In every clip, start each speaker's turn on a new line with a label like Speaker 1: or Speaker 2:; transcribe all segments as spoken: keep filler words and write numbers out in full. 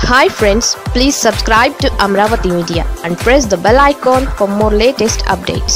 Speaker 1: Hi friends, please subscribe to Amaravathi Media and press the bell icon for more latest updates.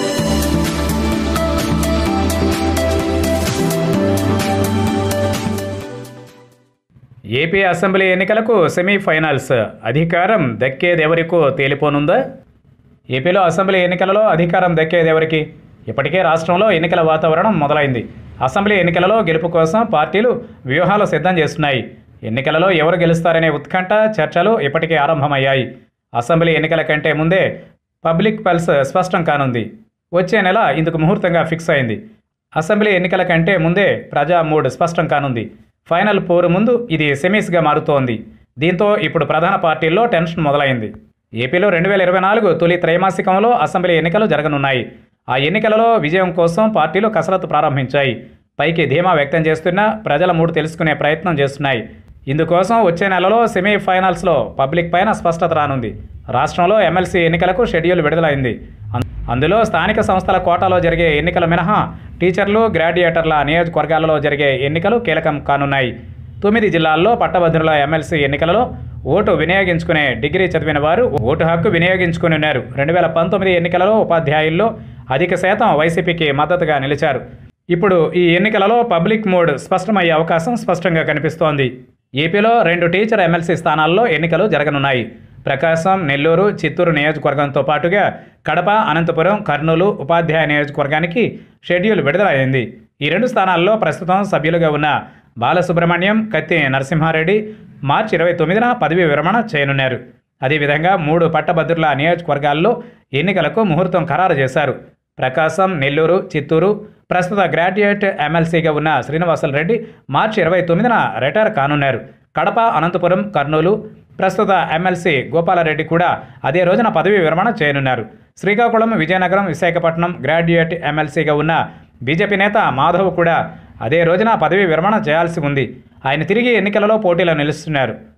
Speaker 2: AP assembly ఎన్నికలకు semifinals అధికారం దక్కేదెవరికో తేలిపోనుందా? ఏపీలో assembly ఎన్నికలలో అధికారం దక్కేదెవరికి? ఇప్పటికే రాష్ట్రంలో ఎన్నికల వాతావరణం మొదలైంది. అసెంబ్లీ ఎన్నికలలో గెలుపు కోసం పార్టీలు వ్యూహాలు సిద్ధం చేస్తున్నాయి. ఎన్నికలలో ఎవరు గెలుస్తారనే ఉత్కంఠ చర్చలు ఇప్పటికే ఆరంభమయ్యాయి. అసెంబ్లీ ఎన్నికల కంటే ముందే పబ్లిక్ పల్స్ స్పష్టం కానుంది. వచ్చే నెల ఇందుకు ముహూర్తంగా ఫిక్స్ అయింది. అసెంబ్లీ ఎన్నికల కంటే ముందే ప్రజా మూడ్ స్పష్టం కానుంది. ఫైనల్ పోరు ముందు ఇది సెమీస్గా మారుతోంది. దీంతో ఇప్పుడు ప్రధాన పార్టీల్లో టెన్షన్ మొదలైంది. ఏపీలో రెండు వేల ఇరవై నాలుగు తొలి త్రైమాసికంలో అసెంబ్లీ ఎన్నికలు జరగనున్నాయి. ఆ ఎన్నికలలో విజయం కోసం పార్టీలు కసరత్తు ప్రారంభించాయి. పైకి ధీమా వ్యక్తం చేస్తున్నా ప్రజల మూడు తెలుసుకునే ప్రయత్నం చేస్తున్నాయి. ఇందుకోసం వచ్చే నెలలో సెమీఫైనల్స్లో పబ్లిక్ పైన స్పష్టత రానుంది. రాష్ట్రంలో ఎమ్మెల్సీ ఎన్నికలకు షెడ్యూల్ విడుదలైంది. అందులో స్థానిక సంస్థల కోటాలో జరిగే ఎన్నికల మినహా టీచర్లు, గ్రాడ్యుయేటర్ల నియోజకవర్గాలలో జరిగే ఎన్నికలు కీలకం కానున్నాయి. తొమ్మిది జిల్లాల్లో పట్టభద్రుల ఎమ్మెల్సీ ఎన్నికలలో ఓటు వినియోగించుకునే డిగ్రీ చదివిన వారు ఓటు హక్కు వినియోగించుకుని ఉన్నారు. రెండు వేల పంతొమ్మిది ఎన్నికలలో ఉపాధ్యాయుల్లో అధిక శాతం వైసీపీకి మద్దతుగా నిలిచారు. ఇప్పుడు ఈ ఎన్నికలలో పబ్లిక్ మూడ్ స్పష్టమయ్యే అవకాశం స్పష్టంగా కనిపిస్తోంది. ఏపీలో రెండు టీచర్ ఎమ్మెల్సీ స్థానాల్లో ఎన్నికలు జరగనున్నాయి. ప్రకాశం, నెల్లూరు, చిత్తూరు నియోజకవర్గంతో పాటుగా కడప, అనంతపురం, కర్నూలు ఉపాధ్యాయ నియోజకవర్గానికి షెడ్యూల్ విడుదలైంది. ఈ రెండు స్థానాల్లో ప్రస్తుతం సభ్యులుగా ఉన్న బాలసుబ్రహ్మణ్యం, కత్తి నరసింహారెడ్డి మార్చి ఇరవై తొమ్మిదిన పదవీ విరమణ చేయనున్నారు. అదేవిధంగా మూడు పట్టభద్రుల నియోజకవర్గాల్లో ఎన్నికలకు ముహూర్తం ఖరారు చేశారు. ప్రకాశం, నెల్లూరు, చిత్తూరు ప్రస్తుత గ్రాడ్యుయేట్ ఎమ్మెల్సీగా ఉన్న శ్రీనివాసరెడ్డి మార్చి ఇరవై తొమ్మిదిన రిటైర్ కానున్నారు. కడప, అనంతపురం, కర్నూలు ప్రస్తుత ఎమ్మెల్సీ గోపాలరెడ్డి కూడా అదే రోజున పదవీ విరమణ చేయనున్నారు. శ్రీకాకుళం, విజయనగరం, విశాఖపట్నం గ్రాడ్యుయేట్ ఎమ్మెల్సీగా ఉన్న బీజేపీ నేత మాధవ్ కూడా అదే రోజున పదవీ విరమణ చేయాల్సి ఉంది. ఆయన తిరిగి ఎన్నికలలో పోటీలో నిలుస్తున్నారు.